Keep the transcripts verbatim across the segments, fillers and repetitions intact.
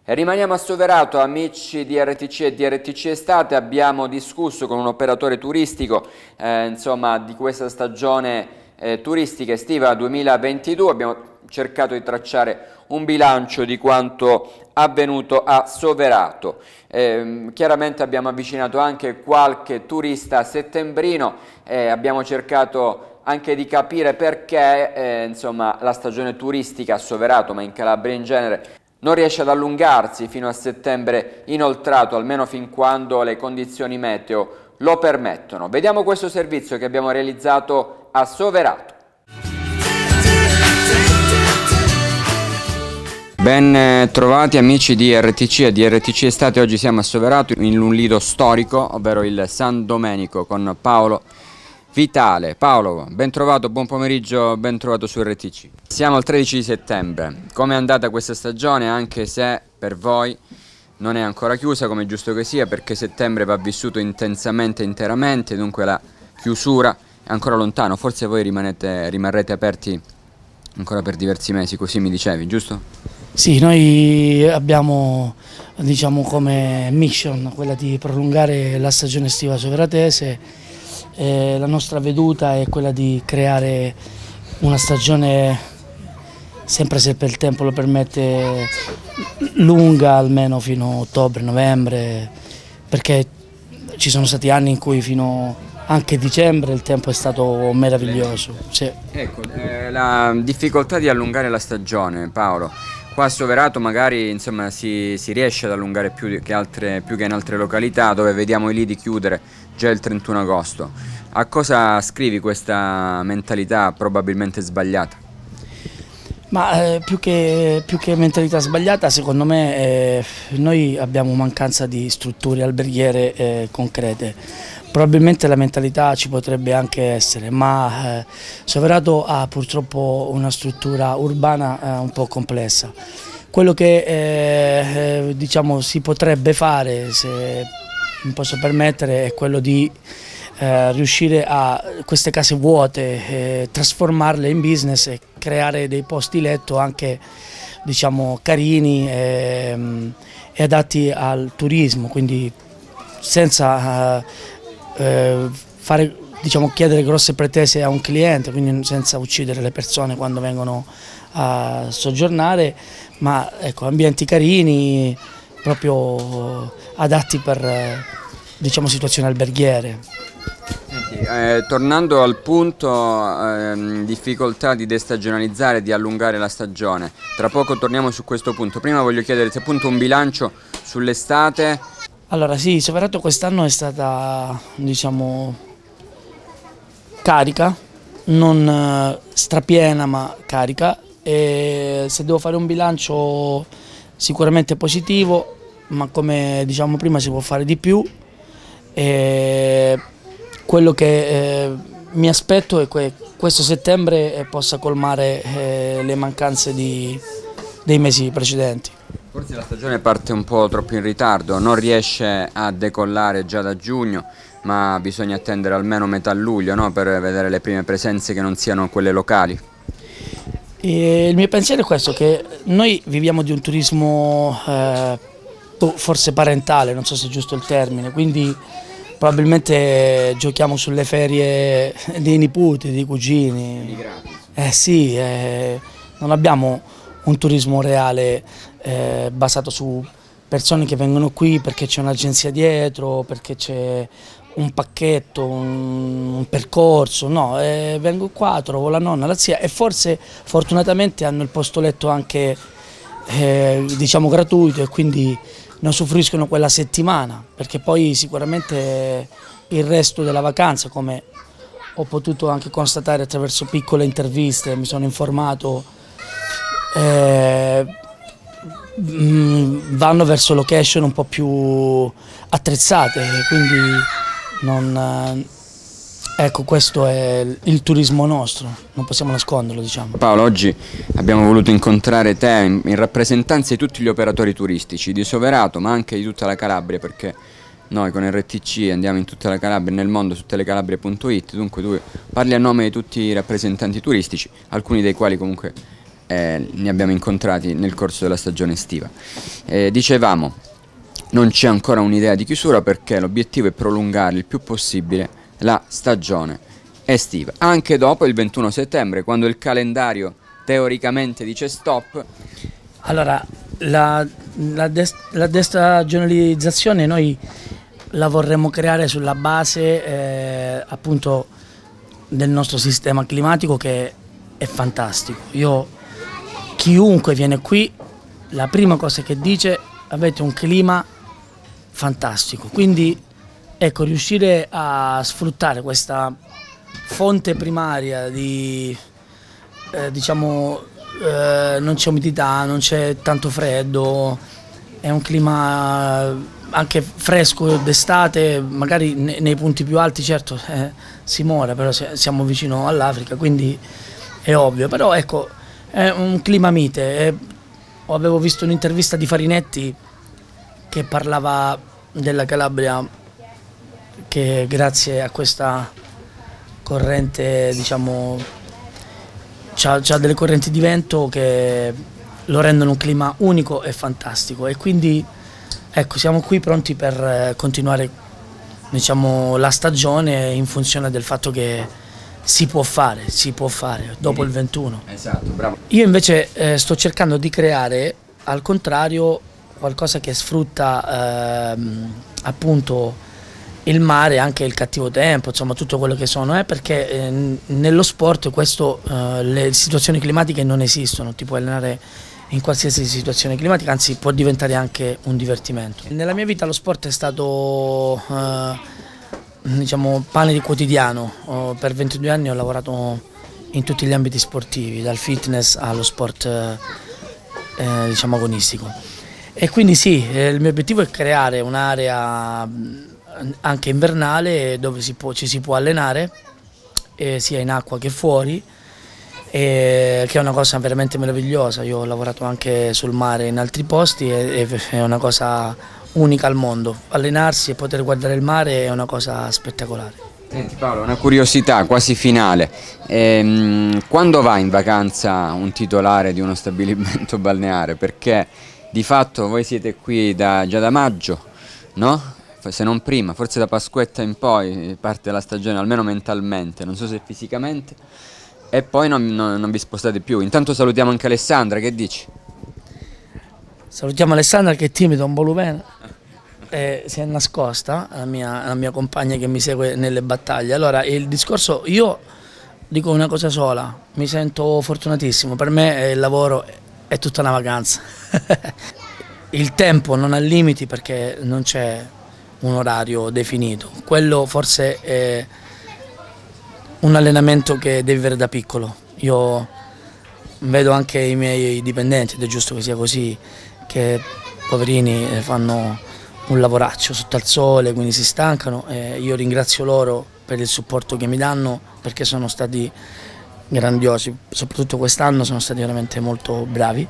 E rimaniamo a Soverato, amici di R T C e di R T C Estate. Abbiamo discusso con un operatore turistico eh, insomma, di questa stagione eh, turistica estiva duemilaventidue. Abbiamo cercato di tracciare un bilancio di quanto avvenuto a Soverato. Eh, chiaramente abbiamo avvicinato anche qualche turista settembrino e abbiamo cercato anche di capire perché eh, insomma, la stagione turistica a Soverato, ma in Calabria in genere, non riesce ad allungarsi fino a settembre inoltrato, almeno fin quando le condizioni meteo lo permettono. Vediamo questo servizio che abbiamo realizzato a Soverato. Ben trovati amici di R T C e di R T C Estate. Oggi siamo a Soverato in un lido storico, ovvero il San Domenico, con Paolo Vitale. Paolo, ben trovato, buon pomeriggio, ben trovato su R T C. Siamo al tredici di settembre. Come è andata questa stagione, anche se per voi non è ancora chiusa, come è giusto che sia, perché settembre va vissuto intensamente, interamente, dunque la chiusura è ancora lontano. Forse voi rimanete, rimarrete aperti ancora per diversi mesi, così mi dicevi, giusto? Sì, noi abbiamo, diciamo, come mission quella di prolungare la stagione estiva soveratese. Eh, la nostra veduta è quella di creare una stagione, sempre se per il tempo lo permette, lunga, almeno fino a ottobre-novembre, perché ci sono stati anni in cui fino anche a dicembre il tempo è stato meraviglioso. Sì. Ecco, eh, la difficoltà di allungare la stagione, Paolo. Qua a Soverato magari insomma, si, si riesce ad allungare più che, altre, più che in altre località dove vediamo i lidi chiudere già il trentuno agosto. A cosa scrivi questa mentalità probabilmente sbagliata? Ma eh, più, che, più che mentalità sbagliata, secondo me eh, noi abbiamo mancanza di strutture alberghiere eh, concrete. Probabilmente la mentalità ci potrebbe anche essere, ma eh, Soverato ha purtroppo una struttura urbana eh, un po' complessa. Quello che eh, eh, diciamo, si potrebbe fare, se mi posso permettere, è quello di eh, riuscire a queste case vuote, eh, trasformarle in business e creare dei posti letto anche, diciamo, carini e, e adatti al turismo, quindi senza eh, Eh, fare, diciamo, chiedere grosse pretese a un cliente, quindi senza uccidere le persone quando vengono a soggiornare, ma ecco, ambienti carini, proprio adatti per, diciamo, situazioni alberghiere. Senti, eh, tornando al punto, eh, difficoltà di destagionalizzare, di allungare la stagione, tra poco torniamo su questo punto. Prima voglio chiedere se appunto un bilancio sull'estate. Allora sì, Soverato quest'anno è stata, diciamo, carica, non strapiena ma carica, e se devo fare un bilancio sicuramente positivo, ma come diciamo prima si può fare di più. E quello che eh, mi aspetto è che questo settembre possa colmare eh, le mancanze di, dei mesi precedenti. Forse la stagione parte un po' troppo in ritardo, non riesce a decollare già da giugno, ma bisogna attendere almeno metà luglio, no? Per vedere le prime presenze che non siano quelle locali. E il mio pensiero è questo, che noi viviamo di un turismo eh, forse parentale, non so se è giusto il termine, quindi probabilmente giochiamo sulle ferie dei nipoti, dei cugini. Eh sì, eh, non abbiamo un turismo reale eh, basato su persone che vengono qui perché c'è un'agenzia dietro, perché c'è un pacchetto, un, un percorso. No, eh, vengo qua, trovo la nonna, la zia e forse fortunatamente hanno il posto letto anche eh, diciamo gratuito, e quindi ne usufruiscono quella settimana, perché poi sicuramente il resto della vacanza, come ho potuto anche constatare attraverso piccole interviste, mi sono informato, Eh, vanno verso location un po' più attrezzate, quindi non, ecco, questo è il turismo nostro, non possiamo nasconderlo, diciamo. Paolo, oggi abbiamo voluto incontrare te in, in rappresentanza di tutti gli operatori turistici di Soverato, ma anche di tutta la Calabria, perché noi con R T C andiamo in tutta la Calabria e nel mondo su telecalabria punto it, dunque tu parli a nome di tutti i rappresentanti turistici, alcuni dei quali comunque eh, ne abbiamo incontrati nel corso della stagione estiva. Eh, dicevamo, non c'è ancora un'idea di chiusura perché l'obiettivo è prolungare il più possibile la stagione estiva, anche dopo il ventuno settembre, quando il calendario teoricamente dice stop. Allora, la, la, des, la destagionalizzazione noi la vorremmo creare sulla base eh, appunto del nostro sistema climatico, che è fantastico. Io, chiunque viene qui, la prima cosa che dice: avete un clima fantastico. Quindi ecco, riuscire a sfruttare questa fonte primaria di eh, diciamo eh, non c'è umidità, non c'è tanto freddo, è un clima anche fresco d'estate, magari ne, nei punti più alti certo eh, si muore, però siamo vicino all'Africa, quindi è ovvio. Però ecco, è un clima mite. È, avevo visto un'intervista di Farinetti che parlava della Calabria, che grazie a questa corrente, diciamo, c'ha, c'ha delle correnti di vento che lo rendono un clima unico e fantastico, e quindi ecco, siamo qui pronti per continuare, diciamo, la stagione in funzione del fatto che si può fare, si può fare dopo il ventuno. Esatto, bravo. Io invece eh, sto cercando di creare, al contrario, qualcosa che sfrutta ehm, appunto il mare, anche il cattivo tempo, insomma tutto quello che sono, eh, perché eh, nello sport questo, eh, le situazioni climatiche non esistono, ti puoi allenare in qualsiasi situazione climatica, anzi può diventare anche un divertimento. Nella mia vita lo sport è stato eh, diciamo pane di quotidiano. Oh, per ventidue anni ho lavorato in tutti gli ambiti sportivi, dal fitness allo sport eh, diciamo agonistico, e quindi sì, eh, il mio obiettivo è creare un'area anche invernale dove si può, ci si può allenare eh, sia in acqua che fuori, e, che è una cosa veramente meravigliosa. Io ho lavorato anche sul mare in altri posti e, e è una cosa unica al mondo. Allenarsi e poter guardare il mare è una cosa spettacolare. Senti Paolo, una curiosità quasi finale, ehm, quando va in vacanza un titolare di uno stabilimento balneare? Perché di fatto voi siete qui da, già da maggio, no? Se non prima, forse da Pasquetta in poi parte la stagione, almeno mentalmente, non so se fisicamente, e poi non, non, non vi spostate più. Intanto salutiamo anche Alessandra, che dici? Salutiamo Alessandra, che è timida, un boluveno, eh, si è nascosta, la mia, la mia compagna che mi segue nelle battaglie. Allora, il discorso, io dico una cosa sola: mi sento fortunatissimo, per me il lavoro è tutta una vacanza. Il tempo non ha limiti perché non c'è un orario definito, quello forse è un allenamento che devi avere da piccolo. Io vedo anche i miei dipendenti, ed è giusto che sia così, che poverini fanno un lavoraccio sotto al sole, quindi si stancano, e io ringrazio loro per il supporto che mi danno, perché sono stati grandiosi, soprattutto quest'anno sono stati veramente molto bravi,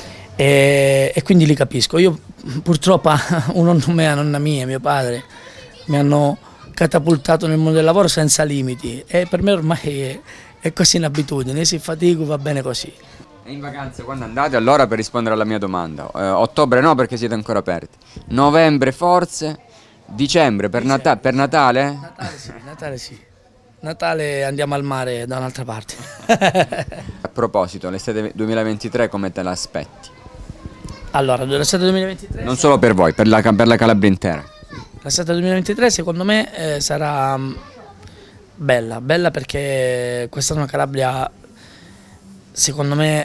e, e quindi li capisco. Io purtroppo un nonno me, una nonna mia, mio padre mi hanno catapultato nel mondo del lavoro senza limiti, e per me ormai è, è così un'abitudine, si fatico, va bene così. E in vacanza quando andate? Allora, per rispondere alla mia domanda, eh, ottobre no, perché siete ancora aperti, novembre forse, dicembre per, dicembre, Nata per Natale? Natale sì, Natale sì. Natale andiamo al mare da un'altra parte. A proposito, l'estate duemilaventitré come te l'aspetti? Allora, l'estate duemilaventitré... Non solo per voi, per la, per la Calabria intera. L'estate duemilaventitré secondo me eh, sarà bella, bella perché quest'anno Calabria, secondo me,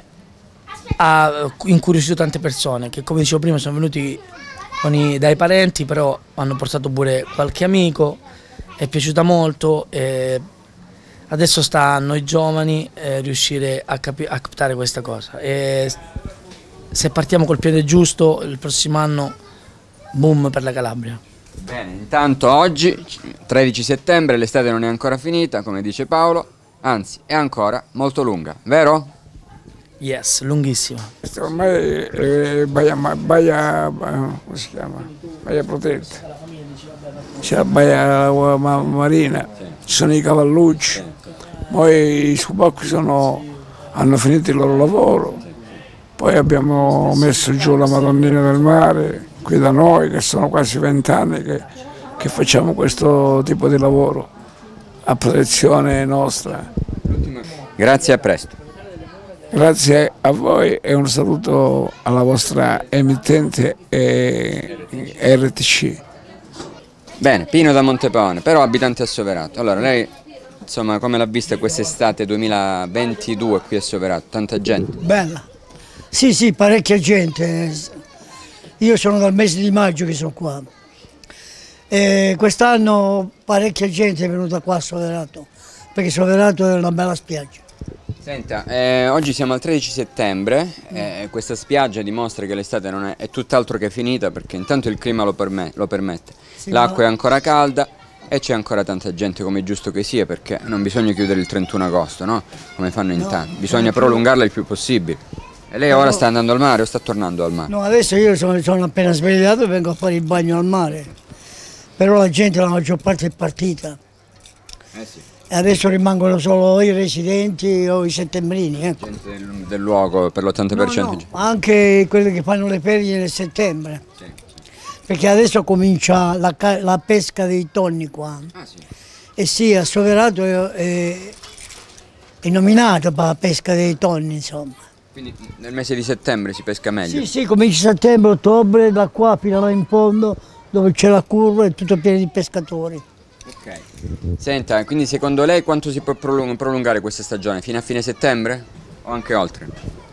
ha incuriosito tante persone che, come dicevo prima, sono venuti con i, dai parenti, però hanno portato pure qualche amico, è piaciuta molto, e adesso sta a noi giovani eh, riuscire a, a captare questa cosa, e se partiamo col piede giusto il prossimo anno, boom per la Calabria. Bene, intanto oggi, tredici settembre, l'estate non è ancora finita, come dice Paolo, anzi è ancora molto lunga, vero? Yes, lunghissima. Ormai è baia, baia, come si chiama? Baia protetta. C'è la baia marina, ci sono i cavallucci, poi i subacquei sono, hanno finito il loro lavoro. Poi abbiamo messo giù la Madonnina del Mare qui da noi, che sono quasi vent'anni che, che facciamo questo tipo di lavoro a protezione nostra. Grazie, a presto. Grazie a voi e un saluto alla vostra emittente R T C. Bene, Pino da Montepaone, però abitante a Soverato. Allora, lei, insomma, come l'ha vista quest'estate duemilaventidue qui a Soverato? Tanta gente? Bella. Sì, sì, parecchia gente. Io sono dal mese di maggio che sono qua. E quest'anno parecchia gente è venuta qua a Soverato, perché Soverato è una bella spiaggia. Senta, eh, oggi siamo al tredici settembre, eh, questa spiaggia dimostra che l'estate non è, è tutt'altro che finita, perché intanto il clima lo, perme, lo permette, sì, l'acqua ma... è ancora calda e c'è ancora tanta gente, come è giusto che sia, perché non bisogna chiudere il trentuno agosto, no? Come fanno in no, tanti, bisogna prolungarla il più possibile. E lei no, ora sta andando al mare o sta tornando al mare? No, adesso io sono, sono appena svegliato e vengo a fare il bagno al mare, però la gente, la maggior parte è partita. Eh sì. E adesso rimangono solo i residenti o i settembrini. Ecco. Gente del, del luogo per l'ottanta per cento? No, no, anche quelli che fanno le ferie nel settembre. Sì, sì. Perché adesso comincia la, la pesca dei tonni qua. Ah, sì. E sì, a Soverato è, è, è nominato per la pesca dei tonni, insomma. Quindi nel mese di settembre si pesca meglio? Sì, sì, comincia settembre, ottobre, da qua fino là in fondo, dove c'è la curva, è tutto pieno di pescatori. Ok. Senta, quindi secondo lei quanto si può prolungare questa stagione? Fino a fine settembre o anche oltre?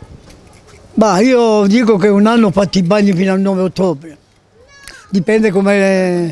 Bah, io dico che un anno ho fatto i bagni fino al nove ottobre. Dipende come...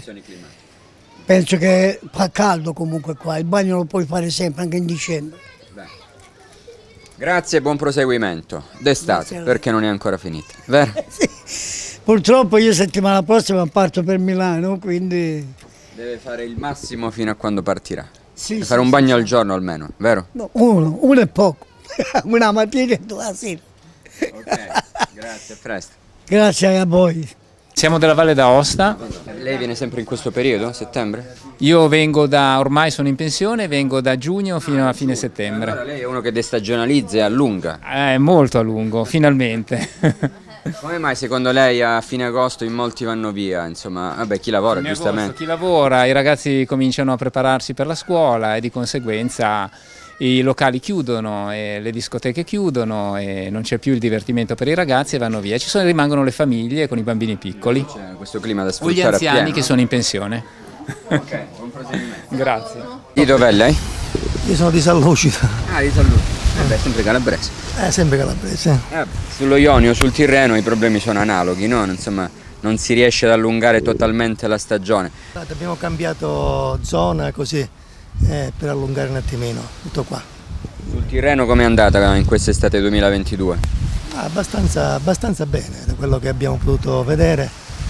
Penso che fa caldo comunque qua, il bagno lo puoi fare sempre, anche in dicembre. Beh. Grazie e buon proseguimento d'estate, perché non è ancora finita, vero? Sì. Purtroppo io settimana prossima parto per Milano, quindi... Deve fare il massimo fino a quando partirà. Sì, Deve sì, fare un sì, bagno sì. al giorno almeno, vero? No, uno, uno è poco. Una mattina e due la sera. Ok, grazie, a presto. Grazie a voi. Siamo della Valle d'Aosta. Lei viene sempre in questo periodo, settembre? Io vengo da, ormai sono in pensione, vengo da giugno fino a fine settembre. Allora lei è uno che destagionalizza e allunga. È molto a lungo, finalmente. Come mai secondo lei a fine agosto in molti vanno via? Insomma, vabbè, chi lavora Fine giustamente. agosto, chi lavora, i ragazzi cominciano a prepararsi per la scuola e di conseguenza i locali chiudono e le discoteche chiudono e non c'è più il divertimento per i ragazzi e vanno via. Ci sono, rimangono le famiglie con i bambini piccoli. C'è questo clima da O sfruttare gli anziani appieno. che sono in pensione. Ok, buon proseguimento. Grazie. Di dov'è lei? Io sono di San Lucido. Ah, di Sallucito. Eh beh, sempre calabrese. Eh, sempre calabrese. Eh, sullo Ionio, sul Tirreno i problemi sono analoghi, no? Insomma, non si riesce ad allungare totalmente la stagione. Abbiamo cambiato zona così eh, per allungare un attimino, tutto qua. Sul Tirreno com'è andata in quest'estate duemilaventidue? Ah, abbastanza, abbastanza bene, da quello che abbiamo potuto vedere.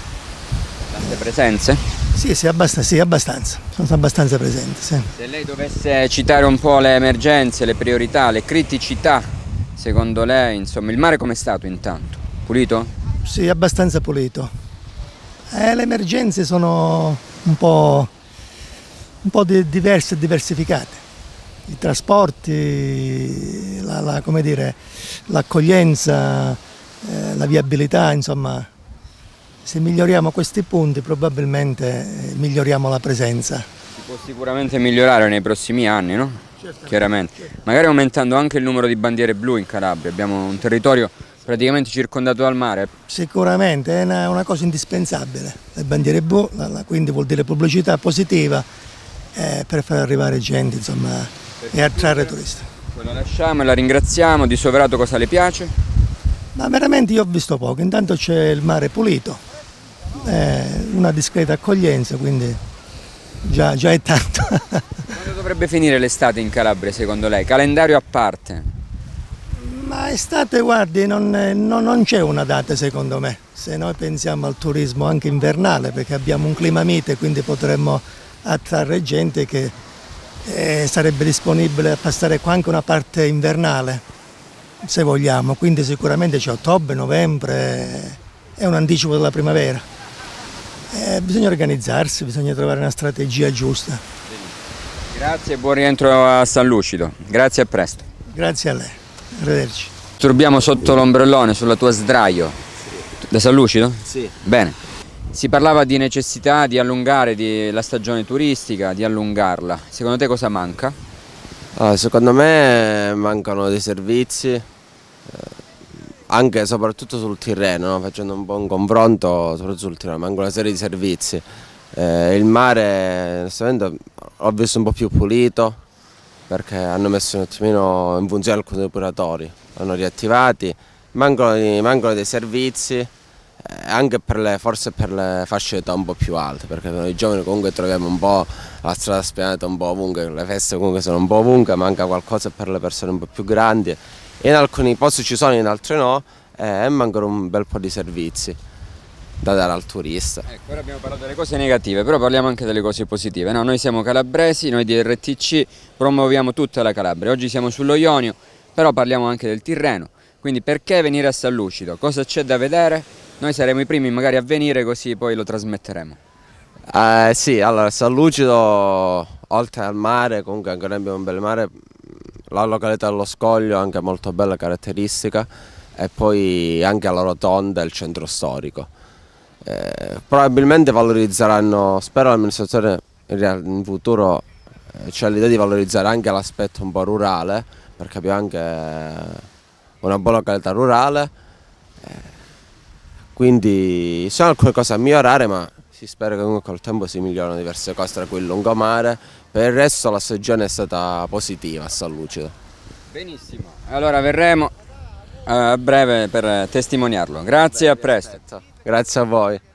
Tante presenze? Sì, sì, abbastanza, sì, abbastanza. Sono abbastanza presente, sì. Se lei dovesse citare un po' le emergenze, le priorità, le criticità, secondo lei, insomma, il mare com'è stato intanto? Pulito? Sì, abbastanza pulito. Eh, le emergenze sono un po', un po' di, diverse e diversificate. I trasporti, la, la, come dire, l'accoglienza, eh, la viabilità, insomma, se miglioriamo questi punti probabilmente eh, miglioriamo la presenza. Si può sicuramente migliorare nei prossimi anni, no? Certamente. Chiaramente. Certamente. Magari aumentando anche il numero di bandiere blu in Calabria, abbiamo un territorio praticamente circondato dal mare. Sicuramente è una, una cosa indispensabile, le bandiere blu, la, la, quindi vuol dire pubblicità positiva eh, per far arrivare gente, insomma, e attrarre turisti. La lasciamo e la ringraziamo. Di Soverato cosa le piace? Ma veramente io ho visto poco, intanto c'è il mare pulito, eh, una discreta accoglienza, quindi già, già è tanto. Quando dovrebbe finire l'estate in Calabria secondo lei? Calendario a parte? Ma estate, guardi, non, non, non c'è una data secondo me, se noi pensiamo al turismo anche invernale, perché abbiamo un clima mite, quindi potremmo attrarre gente che eh, sarebbe disponibile a passare qua anche una parte invernale, se vogliamo, quindi sicuramente c'è ottobre, novembre, è un anticipo della primavera. Eh, bisogna organizzarsi, bisogna trovare una strategia giusta. Grazie e buon rientro a San Lucido. Grazie e a presto. Grazie a lei, arrivederci. disturbiamo sotto l'ombrellone sulla tua sdraio. Da San Lucido? Sì. Bene. Si parlava di necessità di allungare di, la stagione turistica, di allungarla. Secondo te cosa manca? Allora, secondo me mancano dei servizi, eh, anche e soprattutto sul Tirreno, no? Facendo un po' un confronto, soprattutto sul Tirreno, manca una serie di servizi. Eh, il mare, onestamente, l'ho visto un po' più pulito, perché hanno messo un attimino in funzione alcuni depuratori, hanno riattivati, mancano, mancano dei servizi, eh, anche per le, forse per le fasce d'età un po' più alte, perché noi giovani comunque troviamo un po' la strada spianata un po' ovunque, le feste comunque sono un po' ovunque, manca qualcosa per le persone un po' più grandi, e in alcuni posti ci sono, in altri no, eh, e mancano un bel po' di servizi da dare al turista. Ecco, ora abbiamo parlato delle cose negative, però parliamo anche delle cose positive. No, noi siamo calabresi, noi di R T C promuoviamo tutta la Calabria. Oggi siamo sullo Ionio, però parliamo anche del Tirreno. Quindi perché venire a San Lucido? Cosa c'è da vedere? Noi saremo i primi magari a venire, così poi lo trasmetteremo. Eh, sì, allora San Lucido, oltre al mare, comunque anche noi abbiamo un bel mare, la località dello Scoglio anche molto bella, caratteristica, e poi anche la rotonda e il centro storico. Eh, probabilmente valorizzeranno, spero l'amministrazione in futuro eh, c'è l'idea di valorizzare anche l'aspetto un po' rurale, perché abbiamo anche una buona località rurale, eh, quindi sono alcune cose a migliorare, ma si spera che comunque col tempo si migliorano diverse cose, tra cui il lungomare. Per il resto la stagione è stata positiva a San Lucido. Benissimo, allora verremo a breve per testimoniarlo. Grazie e a presto. Grazie a voi.